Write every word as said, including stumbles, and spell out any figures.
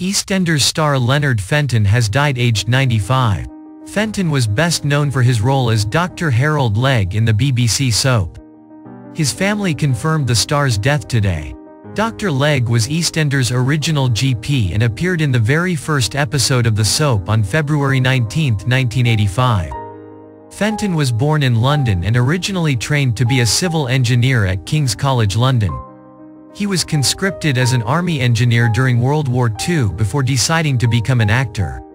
EastEnders star Leonard Fenton has died aged ninety-five. Fenton was best known for his role as Doctor Harold Legg in the B B C soap. His family confirmed the star's death today. Doctor Legg was EastEnders' original G P and appeared in the very first episode of the soap on February nineteenth nineteen eighty-five. Fenton was born in London and originally trained to be a civil engineer at King's College London. He was conscripted as an army engineer during World War Two before deciding to become an actor.